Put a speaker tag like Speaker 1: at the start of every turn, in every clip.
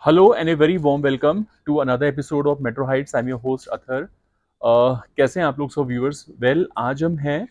Speaker 1: Hello and a very warm welcome to another episode of Metro Heights. I'm your host Athar. कैसे हैं आप लोग सब viewers? आज हम हैं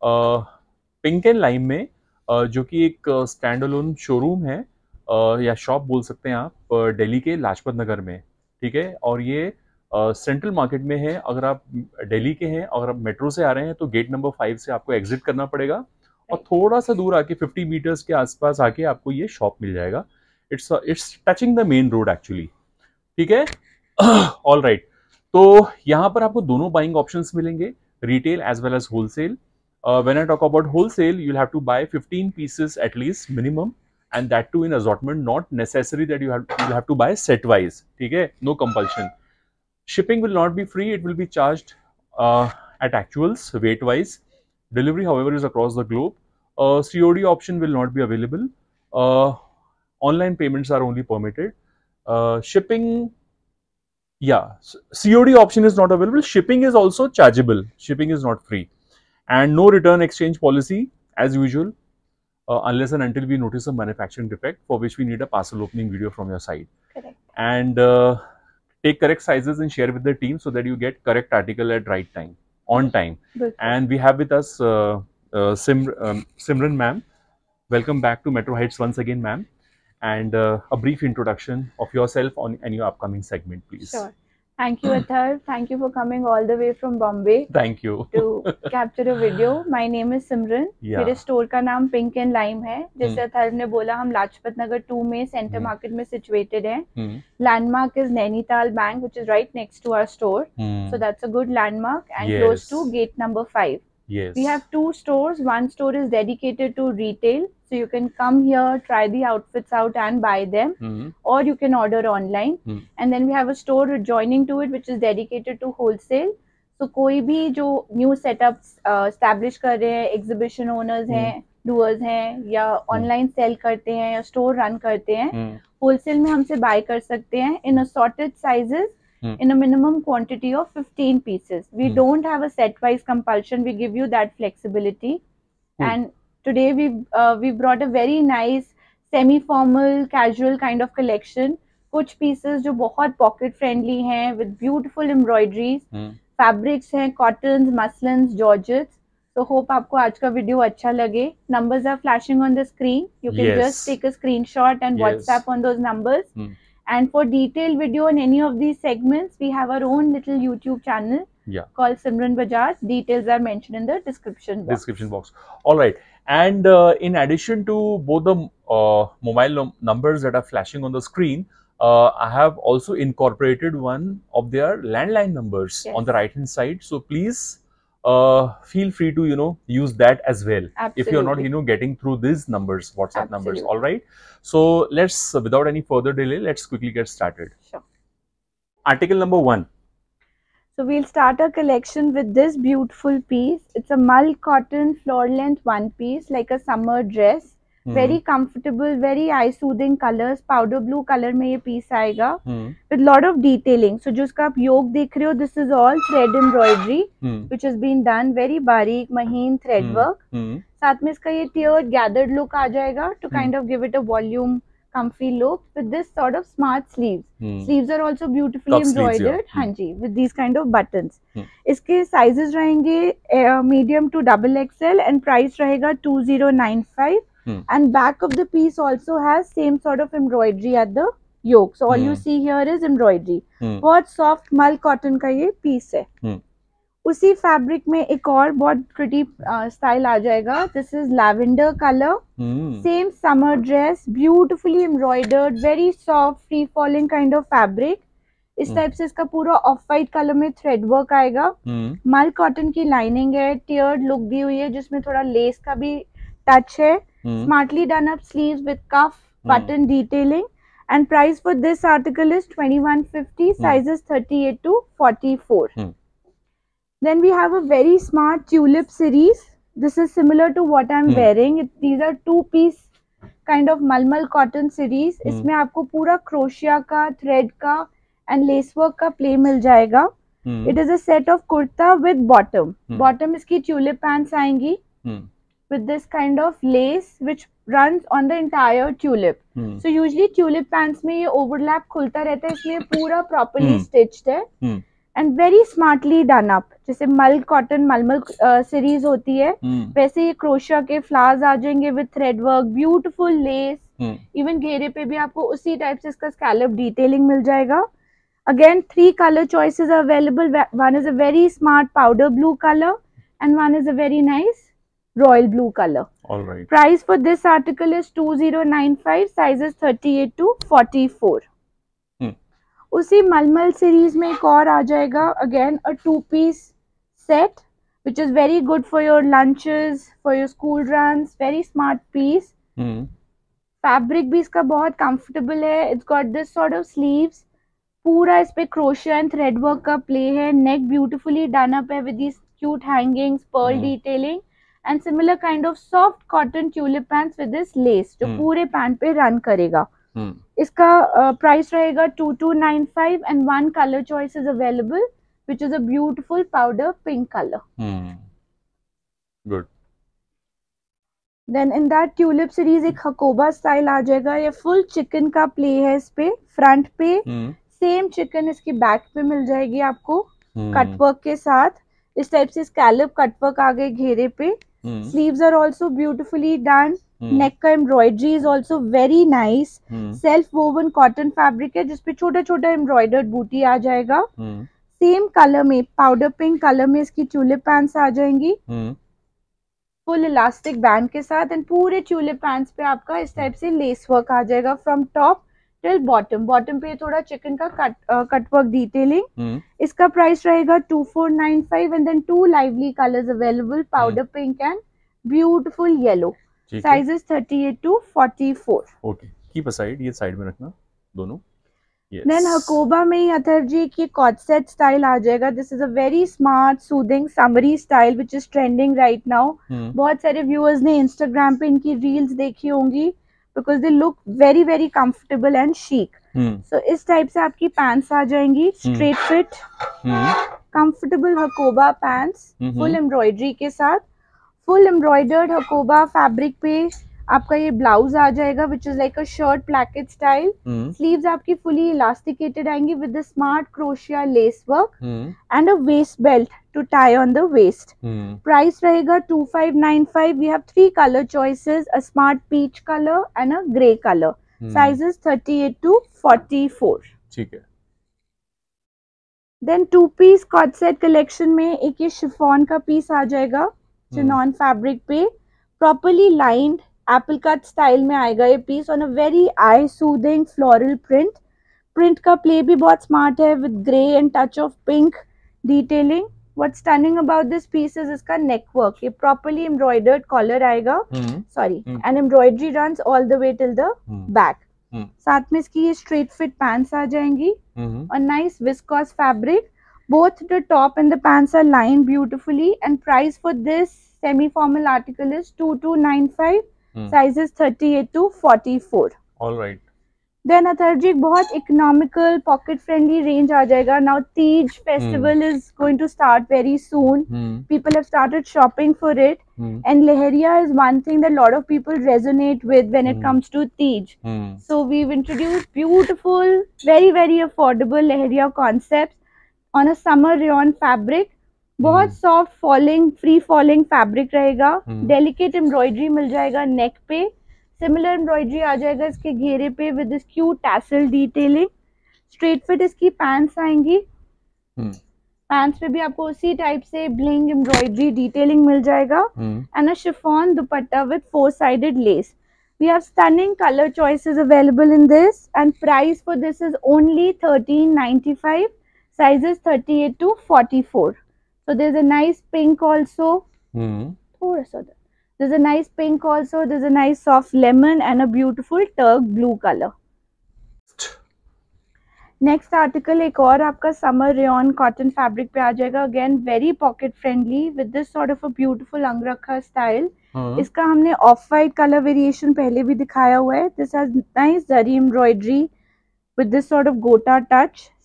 Speaker 1: पिंक एंड लाइम में, जो कि एक स्टैंड अलोन शोरूम है, या शॉप बोल सकते हैं आप, दिल्ली के लाजपत नगर में। ठीक है, और ये सेंट्रल मार्केट में है। अगर आप दिल्ली के हैं, अगर आप मेट्रो से आ रहे हैं तो गेट नंबर 5 से आपको एग्जिट करना पड़ेगा और थोड़ा सा दूर आके 50 मीटर्स के आसपास आके आपको ये शॉप मिल जाएगा। It's touching the main road actually. ठीक है, ऑल राइट। तो यहाँ पर आपको दोनों बाइंग ऑप्शंस मिलेंगे, retail as well as wholesale. When I talk about wholesale, you'll have to buy 15 pieces at least minimum, and that too in assortment, not necessary that you'll have to buy set wise. ठीक है, no compulsion. Shipping will not be free, it will be charged at actuals weight wise. Delivery however is across the globe. COD option will not be available. Online payments are only permitted. Shipping, yeah, COD option is not available. Shipping is also chargeable. Shipping is not free. And no return exchange policy as usual, unless and until we notice a manufacturing defect for which we need a parcel opening video from your side.
Speaker 2: Correct.
Speaker 1: And take correct sizes and share with the team so that you get correct article at right time, on time.
Speaker 2: Good.
Speaker 1: And we have with us Simran ma'am. Welcome back to Metro Heights once again, ma'am. And a brief introduction of yourself and your upcoming segment, please.
Speaker 2: Sure. Thank you, Athar. Thank you for coming all the way from Bombay
Speaker 1: Thank you.
Speaker 2: to capture a video. My name is Simran.
Speaker 1: Yeah.
Speaker 2: मेरे store का नाम pink and lime है। जैसे अथर ने बोला, हम लाजपत नगर 2 में centre market में सिचुएटेड हैं। Landmark is Nainital bank, which is right next to our store. So that's a good landmark and close to gate number 5.
Speaker 1: Yes.
Speaker 2: We have 2 stores. One store is dedicated to retail, so you can come here, try the outfits out and buy them, or you can order online. And then we have a store adjoining to it which is dedicated to wholesale. So कोई भी जो new setups establish कर रहे हैं, exhibition owners हैं, doers हैं, या online sell करते हैं या store run करते हैं, wholesale में हमसे buy कर सकते हैं in assorted sizes. In a minimum quantity of 15 pieces. We don't have a set wise compulsion. We give you that flexibility. And today we brought a very nice semi formal casual kind of collection. कुछ pieces जो बहुत pocket friendly हैं with beautiful embroideries. Fabrics हैं cottons, muslins, georgettes. So hope आपको आज का video अच्छा लगे. Numbers are flashing on the screen. You can just take a screenshot and WhatsApp on those numbers. And for detailed video on any of these segments, we have our own little YouTube channel called Simran Bajaj. Details are mentioned in the description box.
Speaker 1: All right. And in addition to both the mobile numbers that are flashing on the screen, I have also incorporated one of their landline numbers on the right hand side. So please feel free to use that as well.
Speaker 2: Absolutely.
Speaker 1: If you're not getting through these numbers, WhatsApp numbers. All right, so let's without any further delay, let's quickly get started.
Speaker 2: Sure.
Speaker 1: Article number 1.
Speaker 2: So we'll start our collection with this beautiful piece. It's a mull cotton floor length one piece, like a summer dress. Very comfortable, very eye soothing colors. Powder blue color में ये piece आएगा with lot of detailing. So जो इसका आप योग देख रहे हो, this is all thread embroidery which has been done very बारीक महीन thread work. साथ में इसका ये tiered gathered look आ जाएगा to kind of give it a volume comfy look with this sort of smart sleeves. Sleeves are also beautifully embroidered. हाँ जी, with these kind of buttons. इसके sizes रहेंगे medium to XXL and price रहेगा 2095. And back of the piece also has same sort of embroidery at the yoke. So all you see here is embroidery. बहुत soft mull cotton का ये piece है. उसी fabric में एक और बहुत pretty style आ जाएगा. This is lavender color. Same summer dress, beautifully embroidered, very soft, free falling kind of fabric. इस टाइप से इसका पूरा ऑफ वाइट कलर में थ्रेड वर्क आएगा. मल कॉटन की लाइनिंग है, टियर्ड लुक दी हुई है जिसमें थोड़ा लेस का भी टच है. Smartly done up sleeves with cuff button detailing, and price for this article is 2150, sizes 38 to 44. Then we have a very smart tulip series. This is similar to what I'm wearing. These are 2-piece kind of malmal cotton series. इसमें आपको पूरा crochet का, thread का and lace work का play मिल जाएगा. It is a set of kurta with bottom. Bottom इसकी tulip pants आएंगी. with this kind of lace which runs on the entire tulip. So usually tulip pants में ये overlap खुलता रहता है, इसलिए पूरा properly stitched है and very smartly done up. जैसे मल कॉटन मलमल सीरीज होती है वैसे ये क्रोशिया के फ्लावर्स आ जाएंगे with thread work, beautiful lace. Even घेरे पे भी आपको उसी टाइप से इसका स्कैलप डिटेलिंग मिल जाएगा. Again, 3 color choices are available. One is a very smart powder blue color and one is a very nice royal blue color.
Speaker 1: All right.
Speaker 2: Price for this article is 2095, sizes 38 to 44. उसी मलमल series में एक और आ जाएगा, again a 2-piece set which is very good for your lunches, for your school runs. Very smart piece. Fabric भी इसका बहुत comfortable है. It's got this sort of sleeves. पूरा इस पे क्रोशिया एंड थ्रेड वर्क का प्ले है. Neck beautifully done up है with this cute hangings, pearl detailing and similar kind of soft cotton tulip pants with this lace जो पूरे pant पे run करेगा. इसका प्राइस रहेगा 2295 and 1 colour choice is available which is a beautiful powder pink color.
Speaker 1: Good.
Speaker 2: Then in that tulip series एक Hakoba style आ जाएगा. ये फुल चिकन का प्ले है इस पे. फ्रंट पे सेम चिकन इसकी बैक पे मिल जाएगी आपको कटवर्क के साथ. इस टाइप से स्कैलप कटवर्क आ गए घेरे पे. Sleeves are also beautifully done. Neck का embroidery is also very nice. Self woven cotton fabric है जिसपे छोटा छोटा एम्ब्रॉयडर्ड बूटी आ जाएगा. सेम कलर में पाउडर पिंक कलर में इसकी ट्यूलिप पैंट्स आ जाएंगी फुल इलास्टिक बैंड के साथ. एंड पूरे ट्यूलिप पैंट्स पे आपका इस टाइप से लेस वर्क आ जाएगा from top till bottom. Bottom पे थोड़ा चिकन का कट वर्क डिटेलिंग. इसका प्राइस रहेगा 2495 and then 2 lively colours available, powder pink and beautiful yellow. Sizes 38 to 44.
Speaker 1: Okay, keep aside, ये साइड में रखना दोनों.
Speaker 2: देन हकोबा में ही अथर जी की कॉट सेट स्टाइल आ जाएगा. This is a very smart soothing summery style which is trending right now. बहुत सारे व्यूअर्स ने इंस्टाग्राम पे इनकी रील्स देखी होंगी because they look very very comfortable and chic. So इस टाइप से आपकी पैंट्स आ जाएंगी straight fit comfortable Hakoba pants full embroidery के साथ. फुल एम्ब्रॉयडर्ड हकोबा फैब्रिक पे आपका ये ब्लाउज आ जाएगा which is like a shirt placket style. Sleeves आपकी फुली इलास्टिकेटेड आएंगी with the smart crochet lace work and a waist belt to tie on the waist. Price रहेगा 2595. We have 3 colour choices, a smart peach colour and a grey colour. Sizes 38 to 44.
Speaker 1: ठीक है.
Speaker 2: Then 2-piece cot set collection में एक ये chiffon का piece आ जाएगा chinon fabric पे. Properly lined apple cut style में आएगा ये piece on a very eye soothing floral print. Print का प्ले भी बहुत स्मार्ट है with grey and touch of pink detailing. What's stunning about this piece is इसका neck work. ये properly embroidered collar आएगा, sorry and embroidery runs all the way till the back. साथ में इसकी ये स्ट्रेट फिट पैंट्स आ जाएंगी और nice viscose fabric. Both the top and the pants are lined beautifully and price for this semi formal article is 2295. Sizes 38 to 44.
Speaker 1: All right.
Speaker 2: Then अथर्जी बहुत economical pocket friendly range आ जाएगा. Now Teej festival is going to start very soon. People have started shopping for it and leheria is one thing that a lot of people resonate with when it comes to Tej. So we've introduced beautiful, very very affordable leheria concepts on a summer rayon fabric. बहुत soft falling free falling fabric रहेगा. Delicate embroidery मिल जाएगा neck पे. Similar embroidery आ जाएगा इसके घेरे पे with this cute tassel detailing. Straight fit इसकी पैंट्स आएंगी. पैंट्स पे भी आपको उसी टाइप से ब्लिंग एम्ब्रॉयडरी डिटेलिंग मिल जाएगा and a chiffon dupatta with 4-sided lace. We have stunning color choices available in this and price for this is only 1395. Sizes 38 to 44. So there's a nice pink also. There's a nice pink also. There's a nice soft lemon and a beautiful turk blue color. Next article एक और आपका summer rayon cotton fabric पे आ जाएगा. Again very pocket friendly with this sort of a beautiful अंगरखा style. इसका हमने of white colour variation पहले भी दिखाया हुआ है. This has nice zari embroidery with this sort of gota touch.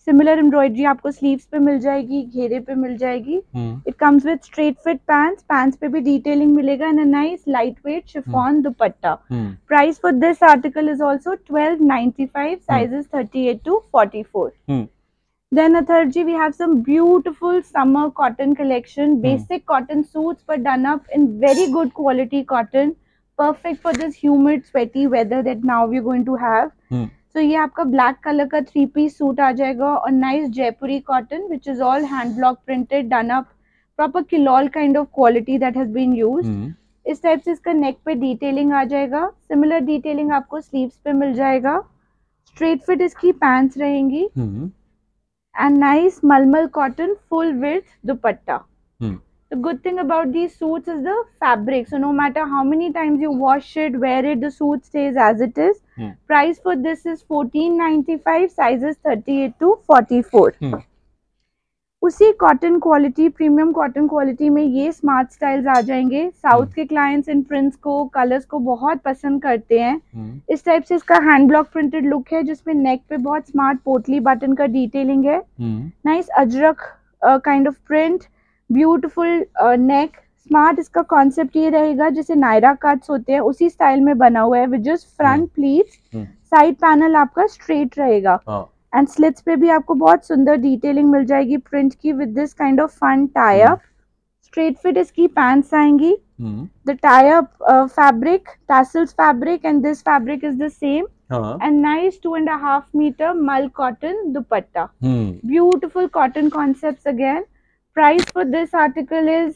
Speaker 2: Similar embroidery आपको स्लीव्स पे मिल जाएगी, घेरे पे मिल जाएगी। It comes with straight fit pants, pants पे भी डिटेलिंग मिलेगा and a nice light weight chiffon dupatta. Price for this article is also 1295, sizes 38 to 44. Then Atharji, we have some beautiful summer cotton collection, basic cotton suits but done up in very good quality cotton, perfect for this humid sweaty weather that now we're going to have. So ये आपका black colour का 3-piece suit आ जाएगा और nice Jaipuri cotton which is all hand block printed, done up, proper किलॉल kind of quality that has been used. इस type से इसका नेक पे डिटेलिंग आ जाएगा, सिमिलर डिटेलिंग आपको स्लीव्स पे मिल जाएगा। स्ट्रेट फिट इसकी पैंट्स रहेंगी and nice malmal cotton full width dupatta. The good thing about these suits is the fabric, so no matter how many times you wash it, wear it, the suit stays as it is. Price for this is 1495, sizes 38 to 44. उसी cotton quality, premium cotton quality में ये smart styles आ जाएंगे। South के clients इन prints को, colours को बहुत पसंद करते हैं। इस टाइप से इसका हैंड ब्लॉक प्रिंटेड लुक है जिसमें नेक पे बहुत स्मार्ट पोटली बटन का डिटेलिंग है। Nice ajrak kind of print, beautiful neck, smart इसका कॉन्सेप्ट ये रहेगा जैसे नायरा कट्स होते हैं उसी स्टाइल में बना हुआ है, with just front pleats, side panel आपका स्ट्रेट रहेगा एंड स्लिट्स पे भी आपको बहुत सुंदर डिटेलिंग मिल जाएगी प्रिंट की with this kind of fun tie up. Straight fit इसकी पैंट्स आएंगी। The tie up fabric, tassels fabric and this fabric is the same and nice 2.5 meter mull cotton dupatta. Beautiful cotton concepts again. Price for this article is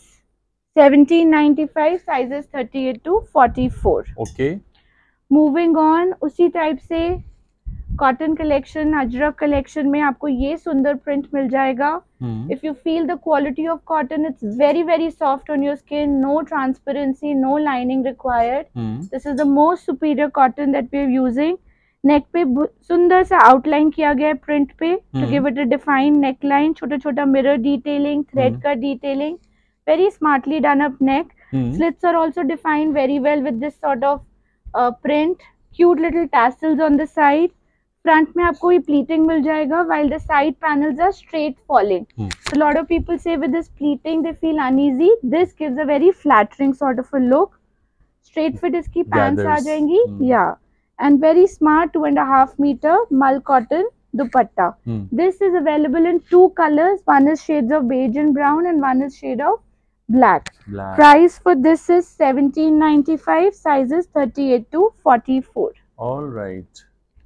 Speaker 2: 1795, sizes 38 to 44.
Speaker 1: Okay.
Speaker 2: Moving on, उसी type से cotton collection, ajrak collection में आपको ये सुंदर print मिल जाएगा। If you feel the quality of cotton, it's very very soft on your skin, no transparency, no lining required. This is the most superior cotton that we are using. Neck पे सुंदर सा outline किया गया है print पे to give it a defined neck line, छोटा छोटा mirror detailing, thread का detailing, very smartly done up neck. Slits are also defined very well with this sort of print, cute little tassels on the side. Front में आपको ये pleating मिल जाएगा while the side panels are straight falling. So a lot of people say with this pleating they feel uneasy. This gives a very flattering sort of a look. Straight fit इसकी pants आ जाएंगी, yeah, and very smart 2.5 meter mull cotton dupatta. This is available in 2 colors. One is shades of beige and brown and one is shade of black. Price for this is 1795, sizes 38 to 44.
Speaker 1: All right.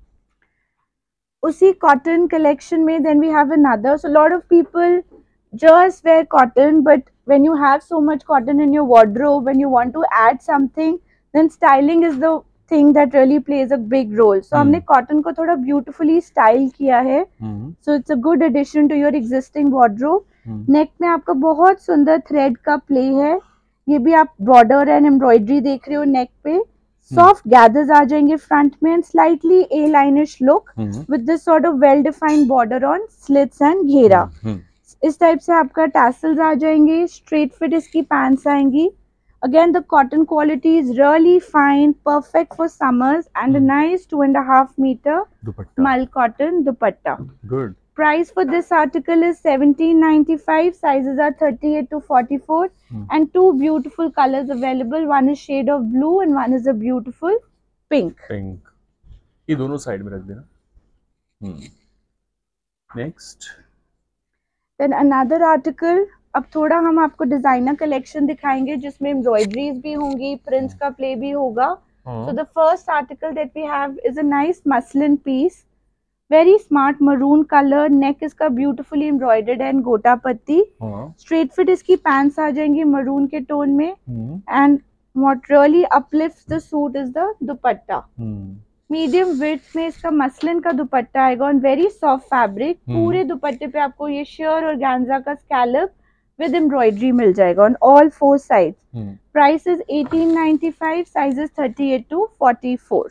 Speaker 2: उसी cotton collection में then we have another. So a lot of people just wear cotton, but when you have so much cotton in your wardrobe, when you want to add something, then styling is the thing that really plays a big role. So हमने cotton को थोड़ा beautifully style किया है. So it's a good addition to your existing wardrobe. नेक में आपका बहुत सुंदर thread का प्ले है, ये भी आप बॉर्डर एंड एम्ब्रॉयडरी देख रहे हो नेक पे। सॉफ्ट गैदर्स आ जाएंगे फ्रंट में and slightly A lineish look with this sort of well defined border on slits and घेरा। इस टाइप से आपका टैसल्स आ जाएंगे। स्ट्रेट फिट इसकी पैंट्स आएंगी। Again the cotton quality is really fine, perfect for summers and nice 2.5 metre mul cotton dupatta.
Speaker 1: Good.
Speaker 2: Price for this article is 1795, sizes are 38 to 44 and 2 beautiful colors available. One is shade of blue and one is a beautiful pink.
Speaker 1: ये दोनों side में रख देना। Next.
Speaker 2: Then another article, अब थोड़ा हम आपको designer collection दिखाएंगे जिसमें एम्ब्रॉयडरीज भी होंगी, प्रिंट्स का प्ले भी होगा। So the first article that we have is a nice muslin piece. Very smart maroon color, neck इसका beautifully embroidered and गोटा पत्ती। Straight fit इसकी pants आ जाएंगी maroon के टोन में and what really uplifts the suit is the dupatta. Medium width में इसका muslin का दुपट्टा आएगा on very soft fabric। पूरे दुपट्टे पे आपको ये sheer और गांजा का scallop with embroidery मिल जाएगा on all 4 sides. Price is 1895, sizes 38 to 44.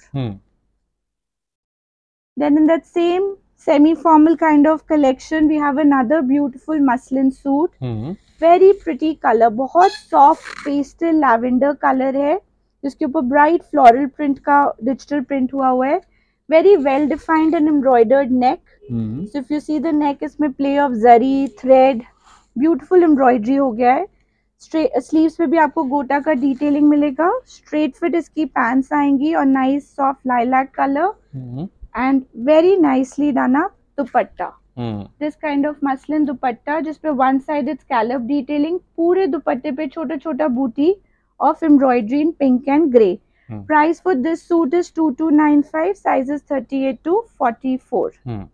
Speaker 2: Then in that same semi-formal kind of collection, we have another beautiful muslin suit. Very pretty color, बहुत soft pastel lavender color है, जिसके ऊपर bright floral print का digital print हुआ हुआ है। very well defined and embroidered neck. So if you see the neck, इसमें play of zari, thread, beautiful embroidery हो गया है. स्लीव्स पे भी आपको गोटा का डिटेलिंग मिलेगा. स्ट्रेट फिट इसकी पैंट्स आएंगी और nice soft lilac colour and very nicely done up dupatta. This kind of muslin dupatta जिसपे वन साइडेड स्कैलप डिटेलिंग, पूरे दुपट्टे पे छोटा छोटा booti of embroidery in pink and grey. Price for this suit is 2295, sizes 38 to 44.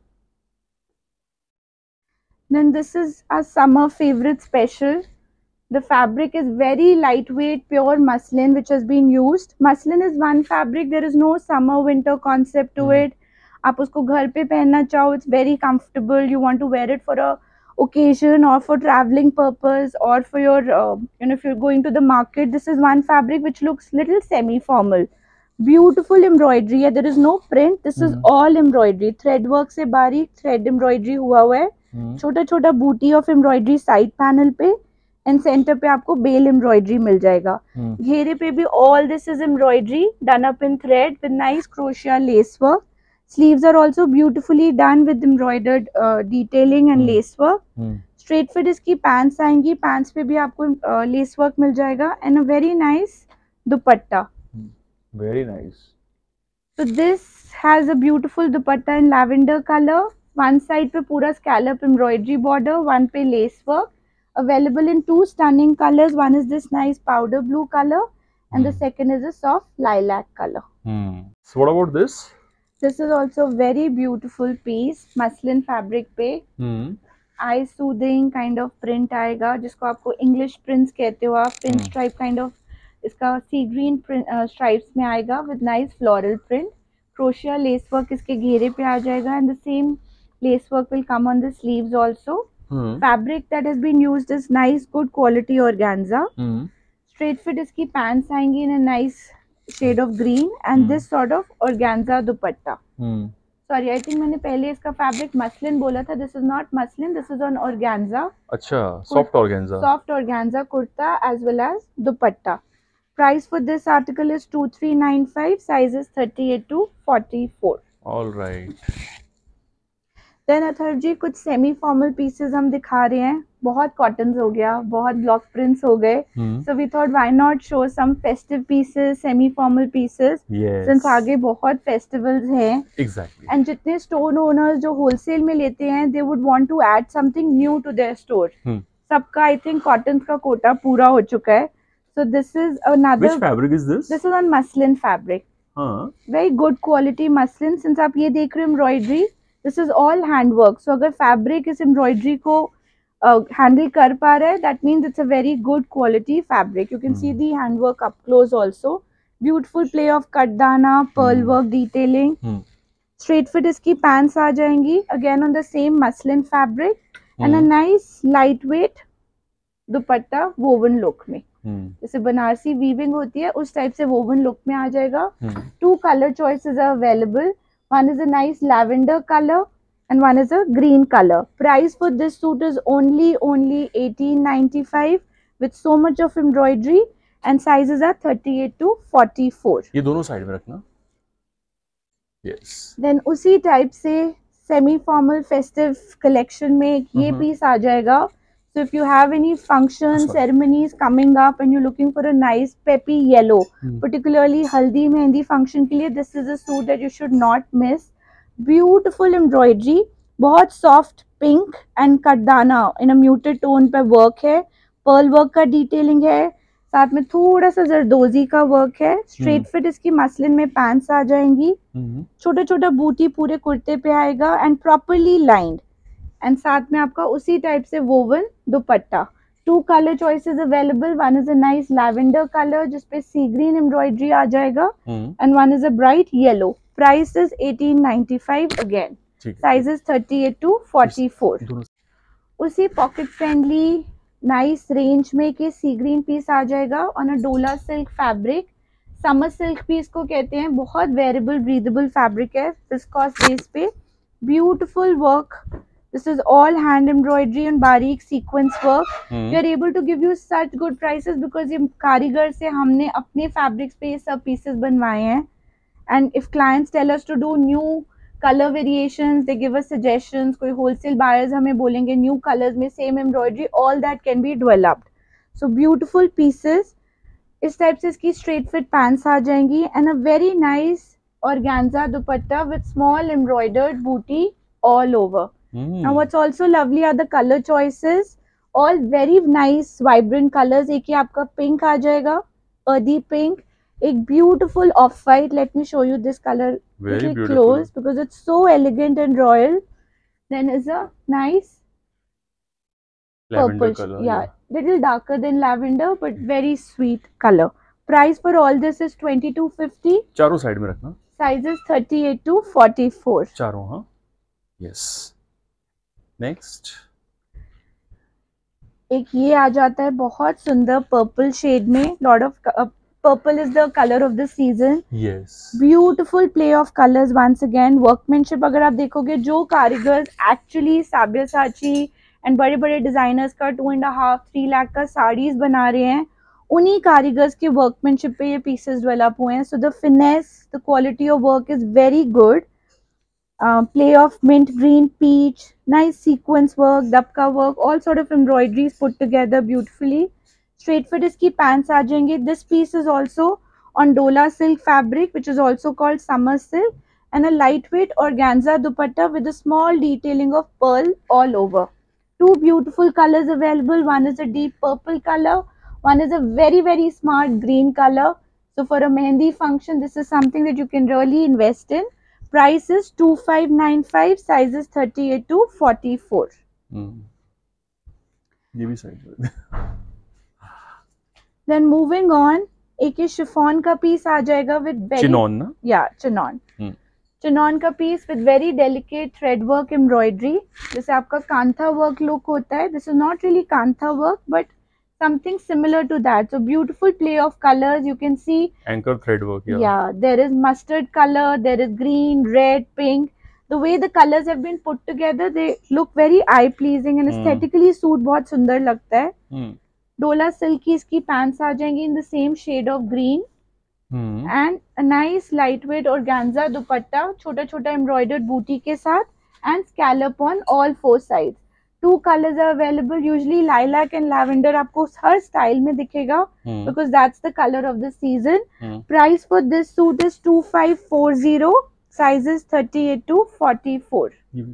Speaker 2: Then this is a summer favorite special. The fabric is very lightweight, pure muslin which has been used. Muslin is one fabric, there is no summer winter concept to it. आप उसको घर पे पहनना चाहो, it's very comfortable. You want to wear it for a occasion or for traveling purpose or for your if you're going to the market. This is one fabric which looks little semi formal. Beautiful embroidery है, there is no print. This is all embroidery. Thread work से बारीक thread embroidery हुआ है. छोटा छोटा booti of embroidery side panel पे and centre पे आपको बेल एम्ब्रॉयडरी मिल जाएगा. घेरे पे भी all this is embroidery done up in thread with nice crochet lace work. Sleeves are also beautifully done with embroidered detailing and lace work. Straight fit इसकी pants आएंगी, pants पे भी आपको lace work मिल जाएगा and a very nice dupatta.
Speaker 1: Very nice.
Speaker 2: So this has a beautiful dupatta in lavender color. One side पे पूरा scallop embroidery border, one पे lace work. Available in two stunning colors. One is this nice powder blue color and the second is a soft lilac color.
Speaker 1: So what about this?
Speaker 2: This is also very beautiful piece, muslin fabric पे eye soothing kind of print आएगा, जिसको आपको English prints कहते हो आप. Pin stripe kind of इसका sea green print stripes में आएगा with nice floral print. Crochet lace work इसके घेरे पे आ जाएगा and the same lace work will come on the sleeves also. Fabric that has been used is nice good quality organza. Straight fit इसकी pants आएंगी in a nice shade of green and this sort of organza dupatta. Sorry, I think मैंने पहले इसका fabric muslin बोला था. This is not muslin, this is on organza.
Speaker 1: अच्छा, soft organza.
Speaker 2: Soft organza kurta as well as dupatta. Price for this article is 2395, sizes 38 to 44.
Speaker 1: All right.
Speaker 2: Then Athar जी कुछ semi formal pieces हम दिखा रहे हैं. बहुत cottons हो गया, बहुत ब्लॉक प्रिंट्स हो गए. So we thought why not show some festive pieces, semi formal pieces.
Speaker 1: Yes.
Speaker 2: Since आगे बहुत festivals हैं.
Speaker 1: Exactly.
Speaker 2: And जितने स्टोर ओनर्स जो होलसेल में लेते हैं, they would want to add something new to their store. सबका I think कॉटन्स का कोटा पूरा हो चुका है. So this is another.
Speaker 1: Which fabric is this?
Speaker 2: This is on muslin fabric. Very good quality muslin. Since आप ये देख रहे हो embroidery, this is all handwork. So अगर fabric इस embroidery को handle कर पा रहा है, that means it's a very good quality fabric. You can see the handwork up close also. Beautiful play of कटदाना, pearl work detailing. Straight fit इसकी pants आ जाएंगी. Again on the same muslin fabric and a nice lightweight dupatta woven look में. जैसे Banarasi weaving होती है उस type से woven look में आ जाएगा. Two color choices are available. One is a nice lavender color and one is a green color. Price for this suit is only 1895 with so much of embroidery and sizes are 38 to 44.
Speaker 1: ये दोनों side में रखना. Yes.
Speaker 2: Then उसी type से semi formal festive collection में ये piece आ जाएगा. So if you have any function ceremonies coming up and you're looking for a nice peppy yellow, particularly haldi mehndi function के लिए, this is a suit that you should not miss. Beautiful embroidery, बहुत soft pink and कटदाना in a muted tone पे work है. Pearl work का detailing है, साथ में थोड़ा सा जरदोजी का वर्क है. स्ट्रेट फिट इसकी मसलिन में पैंट्स आ जाएंगी. छोटा छोटा बूटी पूरे कुर्ते पे आएगा एंड प्रॉपरली लाइंड एंड साथ में आपका उसी टाइप से woven dupatta. Two colour choices available. One is a nice lavender colour जिसपे सी ग्रीन एम्ब्रॉयडरी आ जाएगा and one is a bright yellow. Price is 1895 again. Sizes 38 to 44. उसी पॉकेट फ्रेंडली नाइस रेंज में के सी ग्रीन पीस आ जाएगा on a डोला silk fabric. Summer silk भी इसको कहते हैं. बहुत वेरेबल ब्रीदेबल फैब्रिक है विस्कॉस बेस पे. Beautiful work. This is all hand embroidery and बारीक sequence work. We are able to give you such good prices because ये कारीगर से हमने अपने फैब्रिक्स पे ये सब पीसेस बनवाए हैं And if clients tell us to do new color variations, they give us suggestions. कोई wholesale buyers हमें बोलेंगे new colors में same embroidery, all that can be developed. So beautiful pieces. इस टाइप से इसकी straight fit pants आ जाएंगी and a very nice organza dupatta with small embroidered booty all over. Now what's also lovely are the color choices. All very nice vibrant colors. एक ही आपका pink आ जाएगा, earthy pink. एक beautiful off white. Let me show you this color
Speaker 1: very beautiful
Speaker 2: close because it's so elegant and royal. Then is a nice
Speaker 1: lavender
Speaker 2: purple
Speaker 1: color.
Speaker 2: yeah, little darker than lavender but very sweet color. Price for all this is 2250.
Speaker 1: चारों side में रखना.
Speaker 2: Sizes 38 to 44.
Speaker 1: चारों. हाँ. Yes. Next.
Speaker 2: एक ये आ जाता है बहुत सुंदर पर्पल शेड में. Lot of purple is the colour of the season.
Speaker 1: Yes.
Speaker 2: Beautiful play of colours. Once again workmanship अगर आप देखोगे, जो कारीगर्स एक्चुअली साब्यासाची एंड बड़े बड़े डिजाइनर्स का 2.5-3 लाख का साड़ीज बना रहे हैं, उन्हीं कारीगर्स के वर्कमैनशिप पे ये पीसेस डेवलप हुए हैं. So the finesse, the quality of work is very good. Play of mint green, peach, nice sequence work, dabka work, all sort of embroideries put together beautifully. Straight fit iski pants aa jayenge. This piece is also on Dola silk fabric, which is also called summer silk, and a lightweight organza dupatta with a small detailing of pearl all over. Two beautiful colors available. One is a deep purple color, one is a very very smart green color. So for a mehendi function, this is something that you can really invest in. Price is 2595. Sizes 38 to 44.
Speaker 1: ये भी side.
Speaker 2: Then moving on, एक ये chiffon का piece आ जाएगा with very
Speaker 1: chinon ना.
Speaker 2: yeah, chinon. Chinon का piece with very delicate thread work embroidery. जैसे आपका कांथा वर्क लुक होता है. This is not really kantha work but something similar to that. So beautiful play of colors. You can see
Speaker 1: anchor thread work.
Speaker 2: yeah, there is mustard color, there is green, red, pink. The way the colors have been put together, they look very eye pleasing and aesthetically suit बहुत सुंदर लगता है. डोला silk की इसकी pants आ जाएंगी in the same shade of green. And a nice lightweight organza दुपट्टा, छोटा छोटा embroidered booty के साथ and scallop on all 4 sides. 2 colors are available. Usually lilac and lavender आपको हर स्टाइल में दिखेगा because that's the color of the season. Price for this suit is 2540. Sizes 38 to 44.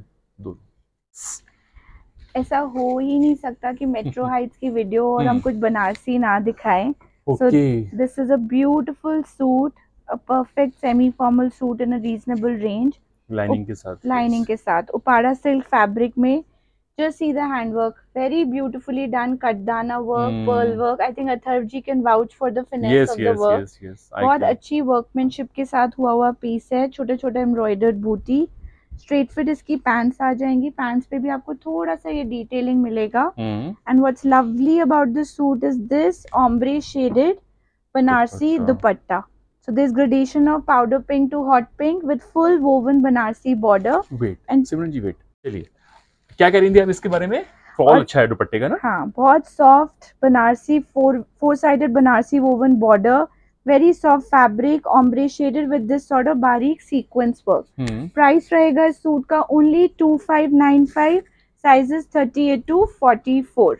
Speaker 2: ऐसा हो ही नहीं सकता कि मेट्रो हाइट्स की वीडियो और हम कुछ बनारसी ना दिखाएं. So this is a beautiful suit, a perfect semi-formal suit in a reasonable range.
Speaker 1: Lining के साथ.
Speaker 2: लाइनिंग के साथ उपाड़ा सिल्क फैब्रिक में. Just see the handwork, very beautifully done. Katdana work, pearl work. I think Atharv ji can vouch for the finesse of the work.
Speaker 1: Yes.
Speaker 2: बहुत अच्छी workmanship के साथ हुआ हुआ पीस है. छोटे छोटे embroidered booty. Straight fit इसकी pants आ जाएंगी. Pants पे भी आपको थोड़ा सा ये detailing मिलेगा. And what's lovely about this suit is this ombre shaded Banarsi dupatta. So there's gradation of powder pink to hot pink with full woven Banarsi border.
Speaker 1: Wait. And Simran ji wait. चलिए. क्या कह रही थी आप इसके बारे में? Fall अच्छा है दुपट्टे का ना?
Speaker 2: हाँ, बहुत soft Banarasi four sided Banarasi woven border, very soft fabric, ombre shaded with this sort of बारीक सीक्वेंस वर्क. प्राइस रहेगा इस सूट का ओनली 2595. Sizes 38 to 44.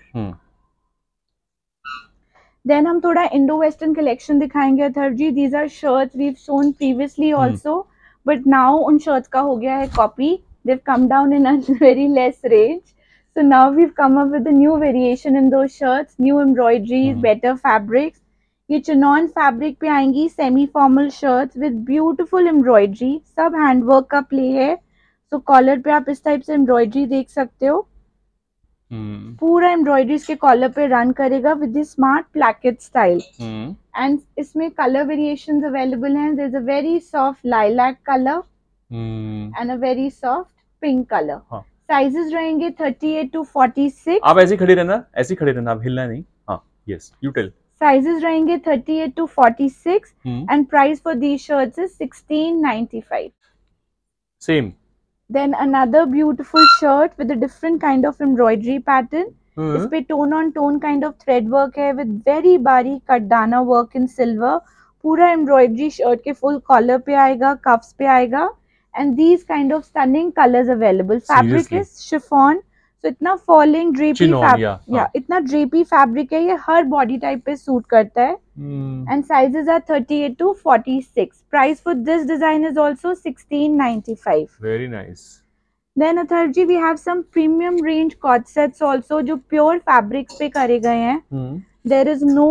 Speaker 2: देन हम थोड़ा इंडो वेस्टर्न कलेक्शन दिखाएंगे Atharv ji. These are shirts we have shown previously also but now उन shirts का हो गया है copy. They've come down in a very less range. So now we've come up with a new variation in those shirts, new embroideries, better fabrics. ये chinon fabric पे आएंगी semi formal shirts with beautiful embroidery. सब handwork का play है. So collar पे आप इस type से एम्ब्रॉयडरी देख सकते हो. पूरा एम्ब्रॉयडरी इसके कॉलर पे रन करेगा with this smart placket style. And इसमें कलर वेरिएशंस अवेलेबल हैं. There is a very soft lilac colour and a very soft pink colour. Sizes रहेंगे 38 to 46.
Speaker 1: आप ऐसे खड़े रहना, आप हिलना नहीं. हाँ, यस, यू टेल.
Speaker 2: साइजेस रहेंगे 38 to 46 and price for these shirts is 1695.
Speaker 1: Same.
Speaker 2: Then another beautiful shirt with a different kind of embroidery pattern. इस पे tone on tone kind of thread work है with very बारीक katdana work in silver. पूरा embroidery shirt के full collar पे आएगा, cuffs पे आएगा, and these kind of stunning colours available. Fabric is chiffon, तो इतना फॉलिंग ड्रेपी इतना ड्रेपी फैब्रिक है, ये हर बॉडी टाइप पे सूट करता है. And sizes are 38 to 46. Price for this design is also 1695.
Speaker 1: Very nice.
Speaker 2: Then Atharji, we have some premium range cord sets also जो pure fabrics पे करे गए हैं. There is no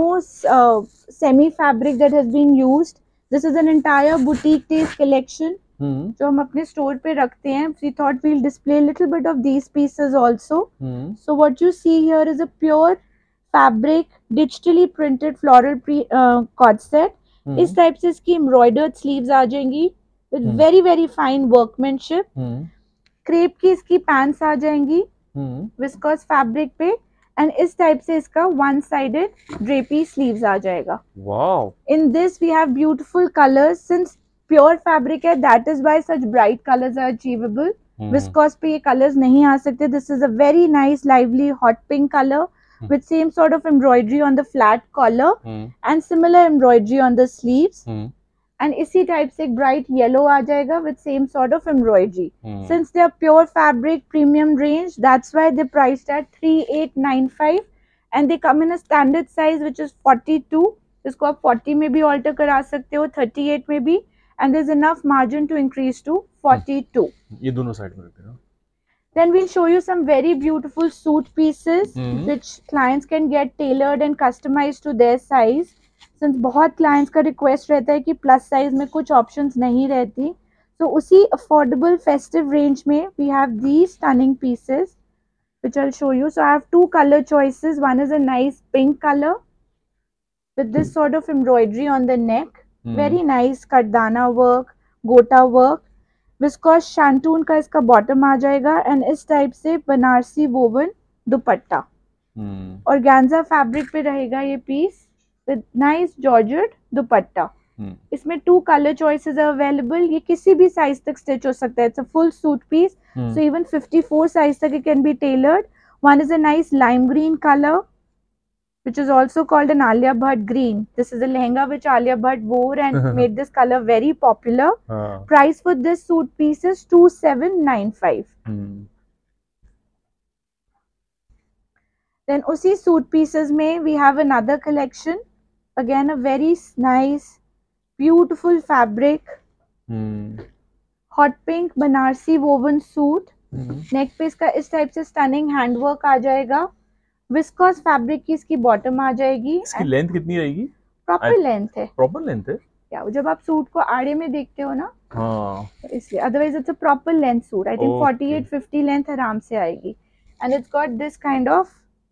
Speaker 2: semi fabric that has been used. This is an entire boutique taste collection जो हम अपने store पे रखते हैं. We thought we'll display a little bit of these pieces also. So what you see here is a pure fabric digitally printed floral cord set. इस type से इसकी embroidered sleeves आ जाएंगी with very very fine workmanship. Crepe की इसकी pants आ जाएंगी viscose fabric पे, and इस टाइप से इसका वन साइडेड ड्रेपी स्लीव्स आ जाएगा. Wow. In this we have beautiful colours. Since pure fabric है, that is why such bright colours are achievable. Viscose पे ये कलर्स नहीं आ सकते. This is a very nice lively hot pink colour with same sort of embroidery on the flat collar and similar embroidery on the sleeves. And इसी type से एक bright yellow आ जाएगा with same sort of embroidery. Since they are pure fabric, premium range, that's why they priced at 3895, and they come in a standard size which is 42. इसको आप 40 में भी alter करा सकते हो, 38 में भी, and there's enough margin to increase to 42.
Speaker 1: ये दोनों साइड में रखते हैं.
Speaker 2: Then we'll show you some very beautiful suit pieces which clients can get tailored and customized to their size. Since बहुत clients का request रहता है कि plus size में कुछ options नहीं रहती, so उसी affordable festive range में we have these stunning pieces which I'll show you. So I have two color choices. One is a nice pink color with this sort of embroidery on the neck. Very nice kardana work, gota work. Viscose shantoon का इसका bottom आ जाएगा, and इस type से Banarasi woven dupatta. Organza fabric पे रहेगा ये piece with nice georgette dupatta. इसमें 2 कलर चॉइसेस आर अवेलेबल. ये किसी भी साइज तक स्टिच हो सकता है. It's a full suit piece, so even 54 size तक it can be tailored. One is a nice lime green colour which is also called an Alia Bhatt green. This is a lehenga which Alia Bhatt wore and made this color very popular. Price for this suit piece is 2795. Then usi suit pieces mein we have another collection. Again a very nice beautiful fabric. Hot pink Banarsi woven suit. Neck पे इसका इस type से stunning handwork आ जाएगा. Viscous fabric की इसकी bottom आ जाएगी.
Speaker 1: इसकी length कितनी रहेगी?
Speaker 2: प्रॉपर लेंथ है.
Speaker 1: प्रॉपर लेंथ है
Speaker 2: क्या? जब आप सूट को आड़े में देखते हो ना, इसलिए. Otherwise it's a proper length suit. I think 48-50 length आराम से आएगी. And it's got this kind of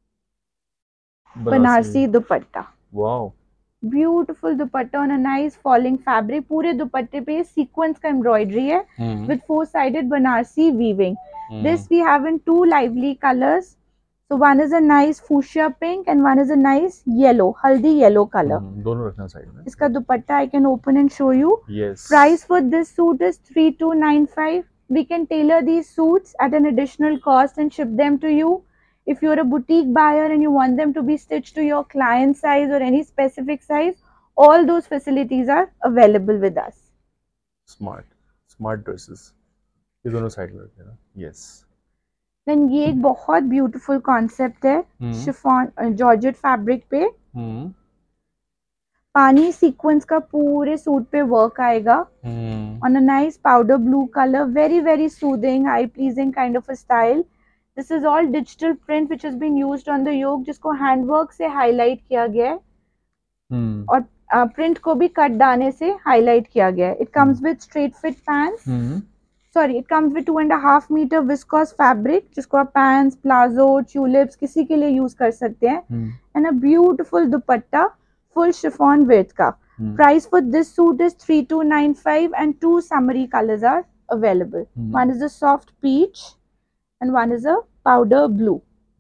Speaker 2: Banarasi dupatta. Wow. Beautiful dupatta on a nice falling fabric. पूरे दुपट्टे पे सीक्वेंस का एम्ब्रॉयडरी है with 4 sided Banarasi weaving. This we have in 2 lively colours. So one is a nice fuchsia pink and one is a nice yellow, haldi yellow color.
Speaker 1: दोनों रखना side में.
Speaker 2: इसका दुपट्टा I can open and show you.
Speaker 1: Yes.
Speaker 2: Price for this suit is 3295. We can tailor these suits at an additional cost and ship them to you. If you're a boutique buyer and you want them to be stitched to your client size or any specific size, all those facilities are available with us. Smart
Speaker 1: dresses. ये दोनों side में रखना. Yes.
Speaker 2: Then ये एक बहुत beautiful concept है. Chiffon georgette fabric पे पानी सीक्वेंस का पूरे सूट पे वर्क आएगा on a nice powder blue colour. Very very soothing, eye pleasing kind of a style. This is all digital print which is been used on the yoke, जिसको handwork से highlight किया गया है और print को भी cut दाने से हाईलाइट किया गया है. It comes with straight fit pants. Sorry, it comes with 2.5 metre viscose fabric, जिसको आप पैंट्स, प्लाजो, ट्यूलिप्स किसी के लिए यूज कर सकते हैं. And a beautiful dupatta full chiffon width का. Price for this suit is 3295 and 2 summery colors are available. One is a soft peach and one is a powder blue.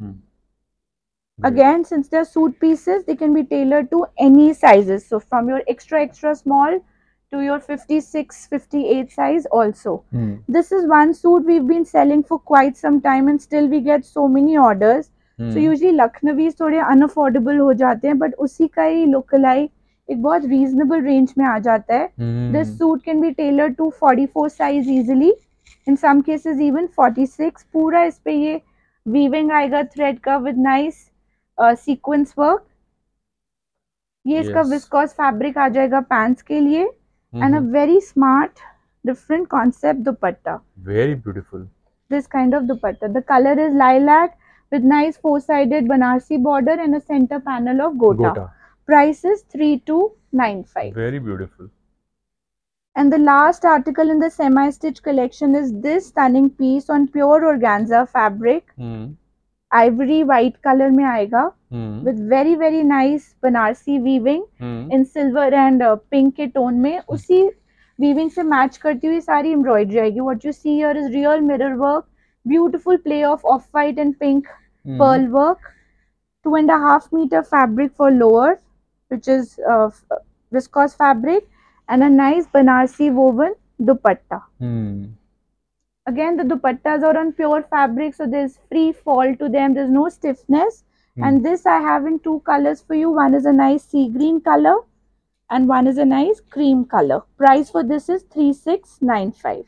Speaker 2: Again, since they are suit pieces, they can be tailored to any sizes. So from your extra small to your 56, 58 size also. This is one suit we've been selling for quite some time and still we get so many orders. So usually Lucknowi's थोड़े unaffordable हो जाते हैं, but उसी का ही localite एक बहुत reasonable range में आ जाता है. This suit can be tailored to 44 size easily, in some cases even 46. पूरा इस पे ये वीविंग आएगा थ्रेड का विद नाइस सीक्वेंस वर्क. ये इसका विस्कोस फैब्रिक आ जाएगा पैंट्स के लिए. And a very smart different concept dupatta.
Speaker 1: Very beautiful.
Speaker 2: This kind of dupatta. The color is lilac with nice four-sided Banarsi border and a center panel of Gota. Price is 3295.
Speaker 1: Very beautiful.
Speaker 2: And the last article in the semi-stitch collection is this stunning piece on pure organza fabric. Ivory white color में आएगा with very nice Banarsi weaving in silver and pink के tone में. उसी weaving से match करती हुई सारी embroidery आएगी. What you see here is real mirror work, beautiful play of white and pink pearl work. 2.5 meter fabric for lower, which is viscose fabric, and a nice Banarsi woven dupatta. Again, the dupattas are on pure fabric, so there's free fall to them, there's no stiffness. And this I have in two colors for you. One is a nice sea green color and one is a nice cream color. Price for this is 3695.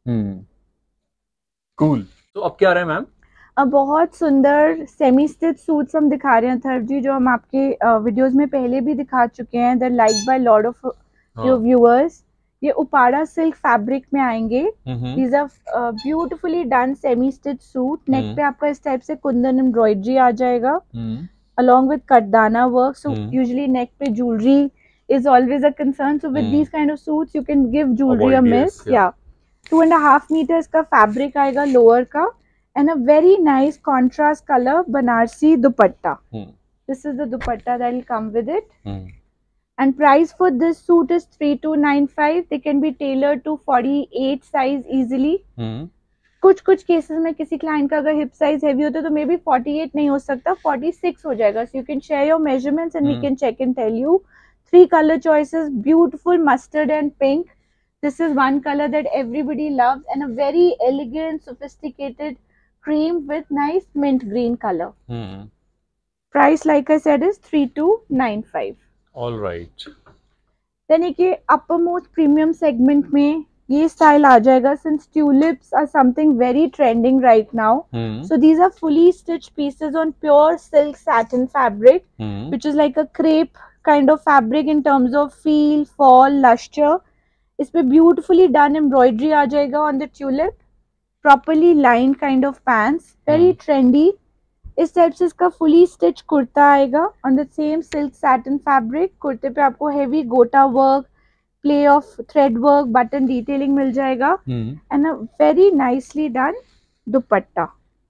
Speaker 1: Cool. तो अब क्या आ रहा है ma'am?
Speaker 2: अब बहुत सुंदर semi stitch suits हम दिखा रहे हैं अथर्व जी, जो हम आपके वीडियोस में पहले भी दिखा चुके हैं. They like by lot of your viewers. ये उपाड़ा सिल्क फैब्रिक में आएंगे. These are beautifully done semi stitch suit. Neck पे आपका इस टाइप से कुंदन एम्ब्रॉयडरी आ जाएगा along with katdana work. So usually neck पे jewelry is always a concern. So with these kind of suits, you can give jewelry a miss. Yeah. 2.5 meters का fabric आएगा lower का, and a very nice contrast color Banarsi dupatta. This is the dupatta that will come with it. And price for this suit is 3295. They can be tailored to 48 size easily. कुछ cases में किसी client का अगर hip size heavy होता है तो may be 48 नहीं हो सकता, 46 हो जाएगा. So you can share your measurements and we can check and tell you. 3 color choices, beautiful mustard and pink. This is one color that everybody loves, and a very elegant, sophisticated cream with nice mint green color. Price, like I said, is 3295.
Speaker 1: All right.
Speaker 2: Then एक ये uppermost premium segment में ये style आ जाएगा, since tulips are something very trending right now. So these are fully stitched pieces on pure silk satin fabric, which is like a crepe kind of fabric in terms of feel, fall, luster. इस पे beautifully done embroidery आ जाएगा on the tulip. Properly lined kind of pants, very trendy. इस type से इसका fully stitched kurta आएगा on the same silk satin fabric. कुर्ते पे आपको heavy gota work, play of thread work, button detailing मिल जाएगा, and a very nicely done दुपट्टा.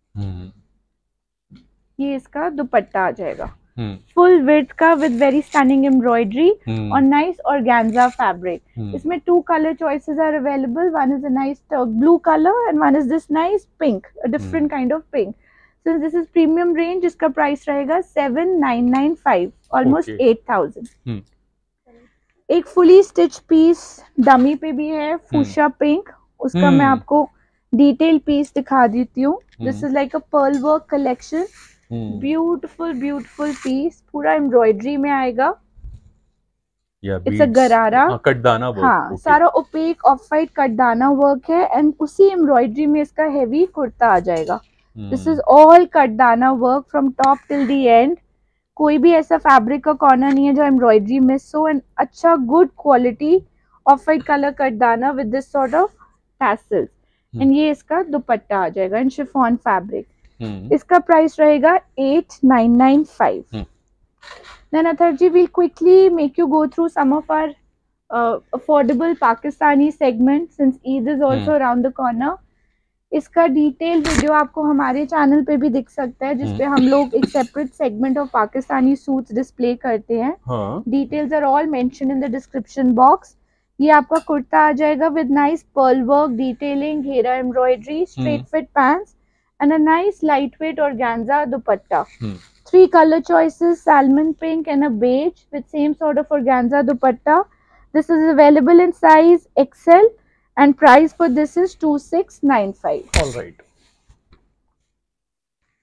Speaker 2: ये इसका दुपट्टा आ जाएगा. Full width का with very stunning embroidery on nice organza fabric. इसमें 2 color choices are available. One is a nice dark blue color and one is this nice pink, a different kind of pink. Since this is premium range, इसका price रहेगा 7995, almost 8000. एक fully stitched piece dummy पे भी है, fuchsia pink. उसका मैं आपको detail piece दिखा देती हूँ. This is like a pearl work collection. Beautiful piece, पूरा एम्ब्रॉयडरी में आएगा. It's a gharara,
Speaker 1: katdana work.
Speaker 2: हाँ, सारा opaque off white katdana work है, एंड उसी एम्ब्रॉयडरी में इसका हेवी कुर्ता आ जाएगा. This is all katdana work from top till the end. कोई भी ऐसा फैब्रिक का कॉर्नर नहीं है जो एम्ब्रॉयडरी मिस हो, एंड अच्छा good quality of white colour katdana with this sort of tassels. And ये इसका दुपट्टा आ जाएगा इन शिफॉन फैब्रिक. इसका प्राइस रहेगा 8995. Then Atharji will quickly make you go through some of our affordable Pakistani segments since Eid is also around the corner. इसका detail video आपको हमारे channel पे भी दिख सकता है, जिसपे हम लोग एक separate segment of Pakistani suits display करते हैं. Details are all mention in the description box. ये आपका कुर्ता आ जाएगा with nice pearl work, detailing, घेरा embroidery, straight fit pants, and a nice lightweight organza dupatta. 3 color choices, salmon pink and a beige with same sort of organza dupatta. This is available in size XL and price for this is 2695.
Speaker 1: All right.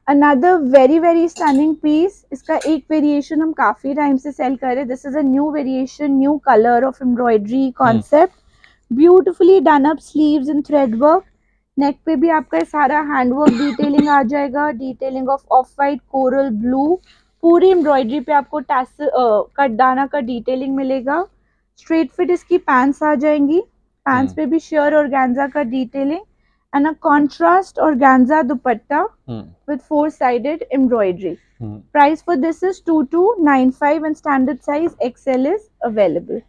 Speaker 2: Another very very stunning piece, इसका एक variation हम काफी time से cell कर रहे हैं. This is a new variation, new colour of embroidery concept. Beautifully done up sleeves in thread work. Neck पे भी आपका सारा हैंडवर्क डिटेलिंग आ जाएगा. Detailing of white, coral blue. पूरी एम्ब्रॉयडरी पे आपको कटदाना का डिटेलिंग मिलेगा. स्ट्रेट फिट इसकी पैंट्स आ जाएंगी. पैंट्स पे भी शेयर ऑर्गेन्जा का detailing and a contrast organza dupatta with four-sided embroidery. Price for this is 2295 and standard size XL is available.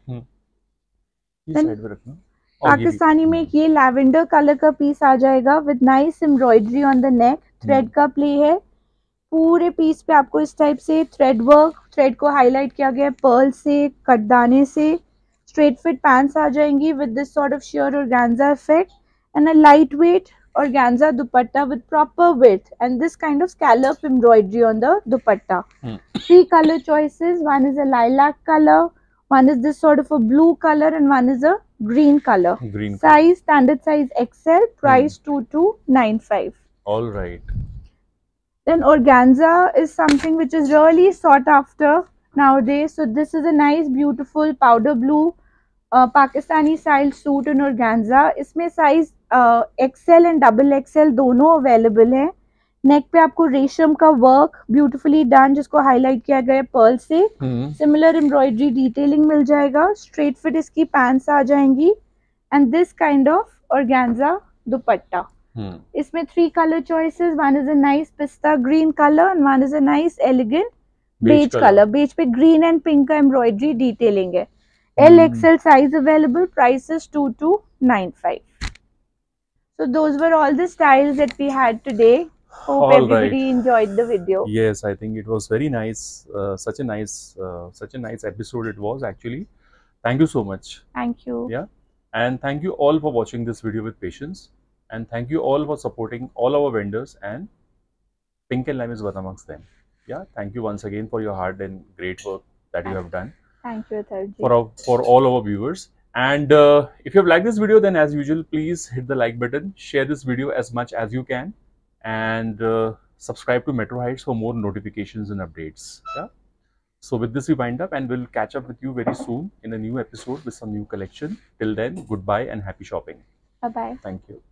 Speaker 2: Then Pakistani में एक ये लैवेंडर कलर का पीस आ जाएगा with nice embroidery on the neck. Thread का play है. पूरे piece पे आपको इस टाइप से थ्रेड वर्क, थ्रेड को हाईलाइट किया गया है पर्ल से, कटदाने से. स्ट्रेट फिट पैंट्स आ जाएंगी with this sort of sheer organza effect. And a lightweight organza dupatta with proper width and this kind of scallop embroidery on the dupatta. 3 color choices. One is a lilac color, one is this sort of a blue color, and one is a green color. Size standard size XL. Price 2295.
Speaker 1: All right.
Speaker 2: Then organza is something which is really sought after nowadays. So this is a nice beautiful powder blue Pakistani style suit in organza. इसमें size XL and double XL दोनों available है. Neck पे आपको रेशम का work beautifully done जिसको highlight किया गया है पर्ल से. सिमिलर एम्ब्रॉयडरी डिटेलिंग मिल जाएगा. स्ट्रेट फिट इसकी पैंट्स आ जाएंगी and this kind of organza dupatta. इसमें 3 colour choices. One is a nice pista green colour and one is a nice elegant beige colour. Beige पे ग्रीन एंड पिंक का embroidery detailing है. LXL size available. Price is 2295. So those were all the styles that we had today. Hope everybody enjoyed the video.
Speaker 1: Yes, I think it was very nice. Such a nice episode it was actually. Thank you so much.
Speaker 2: Thank you.
Speaker 1: Yeah, and thank you all for watching this video with patience, and thank you all for supporting all our vendors, and Pink and Lime is one amongst them. Yeah, thank you once again for your hard and great work that you have done.
Speaker 2: Thank you, Atharji.
Speaker 1: For all our viewers. And if you have liked this video, then as usual, please hit the like button, share this video as much as you can, and subscribe to Metro Heights for more notifications and updates. Yeah. So with this, we wind up, and we'll catch up with you very soon in a new episode with some new collection. Till then, goodbye and happy shopping.
Speaker 2: Bye bye.
Speaker 1: Thank you.